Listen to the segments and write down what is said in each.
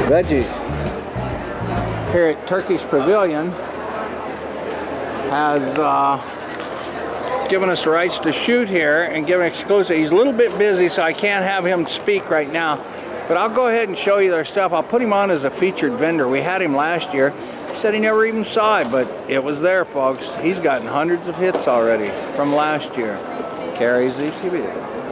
Veggie here at Turkish Pavilion has given us the rights to shoot here and give an exclusive. He's a little bit busy, so I can't have him speak right now, but I'll go ahead and show you their stuff. I'll put him on as a featured vendor. We had him last year. He said he never even saw it, but it was there, folks. He's gotten hundreds of hits already from last year. KRAZTV.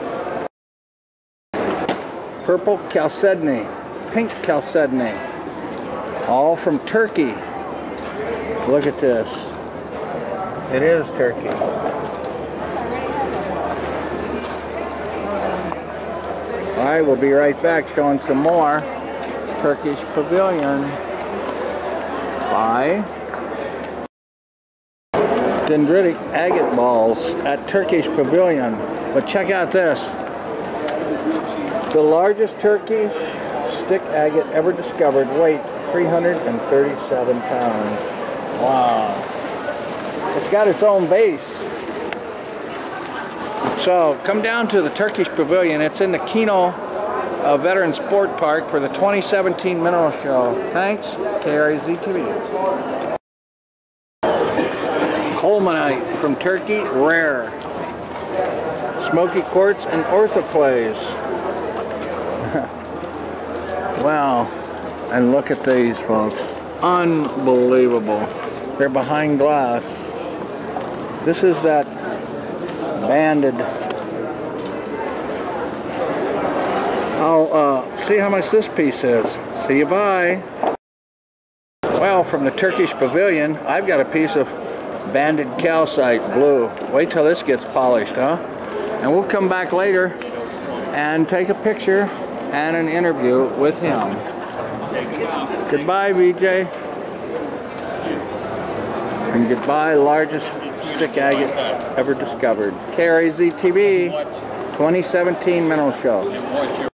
Purple chalcedony, pink chalcedony, all from Turkey. Look at this. It is Turkey. Alright, we'll be right back showing some more Turkish Pavilion by dendritic agate balls at Turkish Pavilion. But check out this. The largest Turkish stick agate ever discovered, weight 337 pounds. Wow. It's got its own base. So come down to the Turkish Pavilion. It's in the Kino Veteran Sport Park for the 2017 Mineral Show. Thanks, KRAZTV. Colemanite from Turkey, rare. Smoky quartz and orthoclase. Wow, and look at these, folks. Unbelievable. They're behind glass. This is that banded. I'll see how much this piece is. See you, bye. Well, from the Turkish Pavilion, I've got a piece of banded calcite blue. Wait till this gets polished, huh? And we'll come back later and take a picture and an interview with him. Goodbye, VJ. And goodbye, largest stick agate ever discovered. KRAZTV 2017 Mineral Show.